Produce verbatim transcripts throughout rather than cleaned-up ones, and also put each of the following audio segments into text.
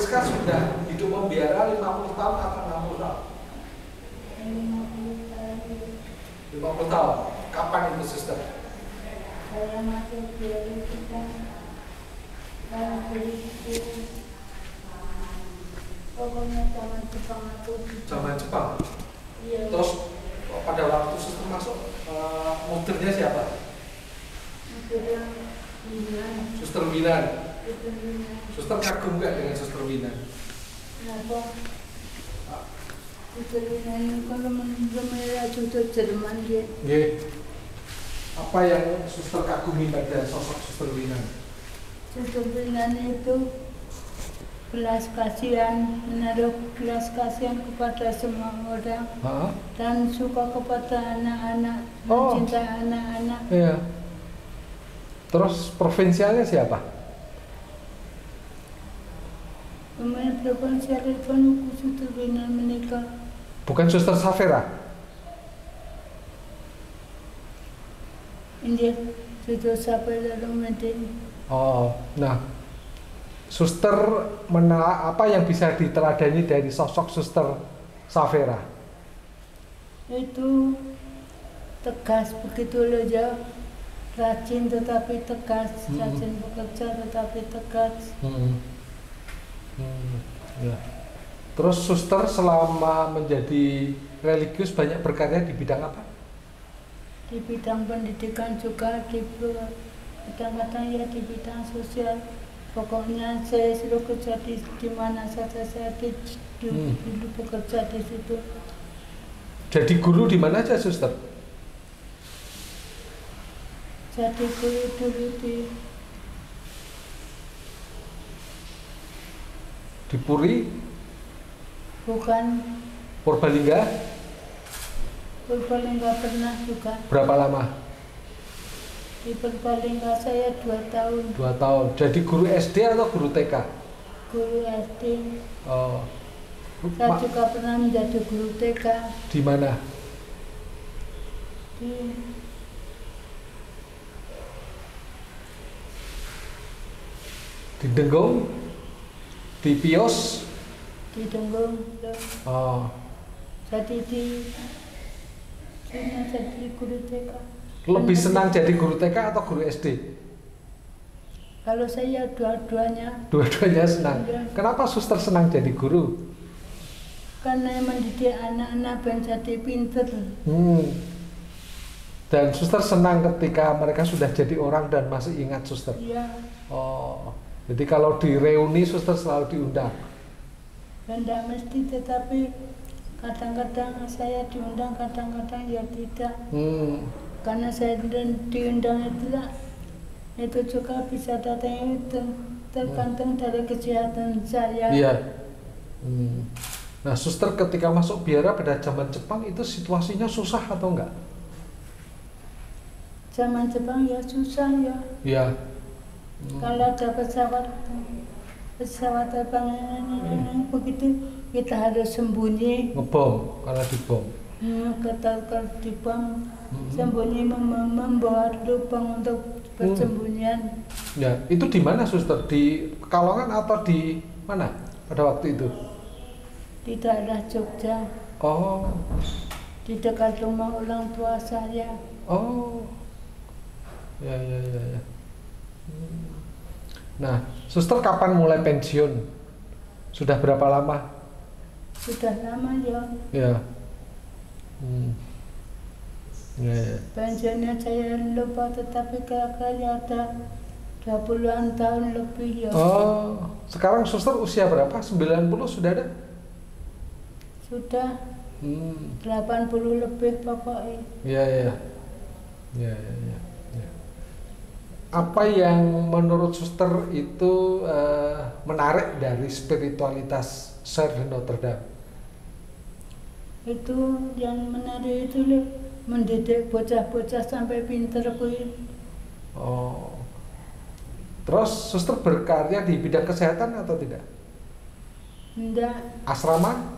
Friska sudah hidup membiara lima puluh tahun atau enam puluh tahun? lima puluh tahun. Kapan itu, Suster? Saya masuk biara kita tahun beribu. Pokoknya zaman Jepang aku. Zaman Jepang? Iya. Terus pada waktu Suster masuk, uh, muternya siapa? Muternya Winan. Suster Winan. Suster Winan. Suster kagum nggak dengan Suster Winan? Kenapa? Suster Winan kalau menurut Suster Jerman dia. Nggih. Apa yang Suster kagumi pada sosok Suster Winan? Suster Winan itu belas kasihan, menaruh belas kasihan kepada semua orang. Ha? Dan suka kepada anak-anak, Oh. mencintai anak-anak. Iya. Terus provinsialnya siapa? Pemain provinsial itu Suster Winan menikah. Bukan Suster Safera? Ini sudah sampai dalam meeting. Oh, nah, Suster menela apa yang bisa diteladani dari sosok Suster Safera? Itu tegas begitu loh ya, rajin tetapi tegas, Hmm. rajin bekerja tetapi tegas. Hmm. Hmm. Ya. Terus Suster selama menjadi religius banyak berkarya di bidang apa? Di bidang pendidikan juga, di kadang-kadang ya di bidang sosial. Pokoknya saya suruh kerja di, di mana saja saya di, di, Hmm. dulu bekerja di situ. Jadi guru di mana aja, Suster? Jadi guru dulu di Di Puri, bukan Purbalingga, Purbalingga pernah juga. berapa lama? Di Purbalingga saya dua tahun. Dua tahun. Jadi guru S D atau guru T K? Guru S D. Oh. Saya Ma- juga pernah menjadi guru T K di mana? di Di Denggong? Di Pios? di Denggong. Oh. Jadi di sini jadi guru T K. Lebih senang jadi guru T K atau guru S D? Kalau saya dua-duanya, Dua-duanya senang. Iya. Kenapa Suster senang jadi guru? karena mendidik anak-anak biar jadi pinter. Hmm. Dan Suster senang ketika mereka sudah jadi orang dan masih ingat Suster. Iya, Oh. Jadi kalau di reuni Suster selalu diundang. dan tidak mesti, tetapi kadang-kadang saya diundang, kadang-kadang ya tidak. Hmm. Karena saya di- diundang itulah, itu juga bisa datang itu tergantung dari kesehatan saya. Iya. Hmm. Nah, Suster ketika masuk biara pada zaman Jepang itu situasinya susah atau enggak? Zaman Jepang ya susah ya. Iya. Hmm. Kalau ada pesawat pesawat terbang ini begitu kita harus sembunyi. Ngebom karena dibom. Hmm, kita kalau dibom Hmm. sembunyi mem- membawa lubang untuk persembunyian. Ya, itu di mana Suster? Di Pekalongan atau di mana pada waktu itu? Di daerah Jogja, Oh. di dekat rumah orang tua saya. Oh. Ya, ya, ya, ya. Hmm. Nah, Suster kapan mulai pensiun? Sudah berapa lama? Sudah lama ya. Ya. Hmm. Ya, ya. Pensiunnya saya lupa, tetapi kira-kira ada dua puluhan tahun lebih ya. Oh, sekarang Suster usia berapa? sembilan puluh sudah ada? Sudah Hmm. delapan puluh lebih pokoknya. Ya, ya. Ya, ya, ya. Ya. Apa yang menurut Suster itu eh, menarik dari spiritualitas Sir de Notre Dame? Itu yang menarik itu loh, mendidik bocah-bocah sampai pinter kuwi. Oh. Terus Suster berkarya di bidang kesehatan atau tidak? Enggak, Asrama?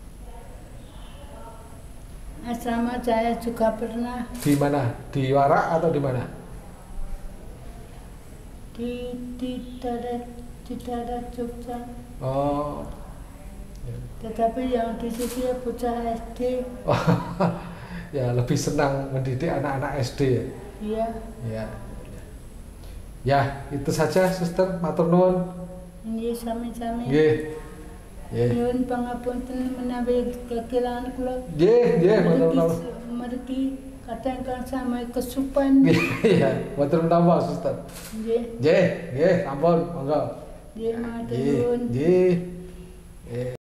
asrama saya juga pernah Di mana? Di Wara atau di mana? di di daerah di daerah Jogja. Oh. Tetapi yang di sini bocah S D. Oh, ya lebih senang mendidik anak-anak S D ya. Iya. Ya. Ya, itu saja Suster, matur nuwun. Ini sami-sami. Nggih. Nggih. Nyuwun pangapunten menawi kekilangan kula. Nggih, nggih, matur nuwun. Mergi kadang kang sama kesupan. Iya, matur nuwun Suster. Nggih. Nggih, nggih, sampun, monggo. Nggih, matur Nggih, nuwun. nggih. Nggih.